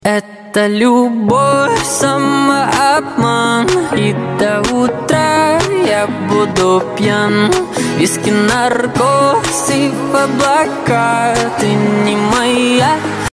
Это любовь, самообман, и до утра я буду пьян. Виски, наркотик в облака, ты не моя.